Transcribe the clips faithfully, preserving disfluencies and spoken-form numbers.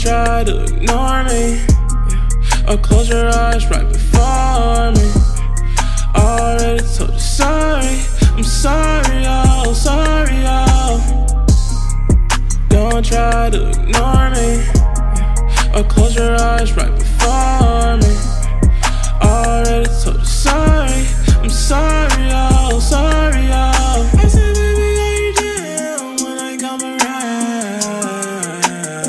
try to ignore me, yeah. Or close your eyes right before me. Already told you sorry, I'm sorry, oh, sorry, oh. Don't try to ignore me, yeah. Or close your eyes right before me. Already told you sorry, I'm sorry, oh, sorry, oh. I said, baby, are you down when I come around?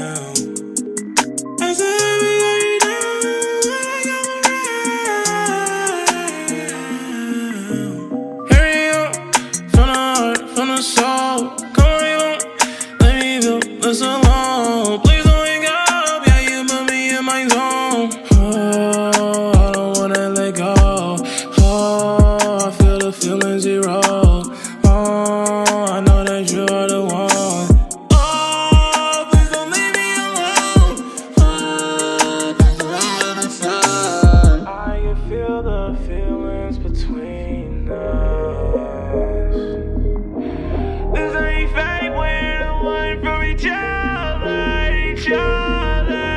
I said, baby, are you down when I come around? Here we go, from the heart, from the soul. Come on, you, let me feel this alone. Please don't wake up, yeah, you put me in my zone. Oh, I don't wanna let go. Oh, I feel the feeling zero. Oh, I know that you are the one. Oh, please don't leave me alone. Oh, that's what I'm gonna say. I can feel the feelings between us. This ain't fake, we're the one from each other, each other.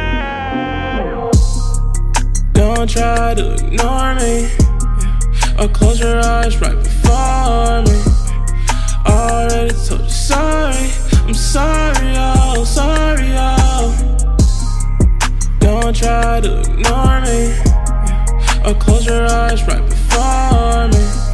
Don't try to ignore me, yeah. Or close your eyes right before me. Already told you sorry, I'm sorry, oh, sorry, oh. Don't try to ignore me, yeah. Or close your eyes right before me.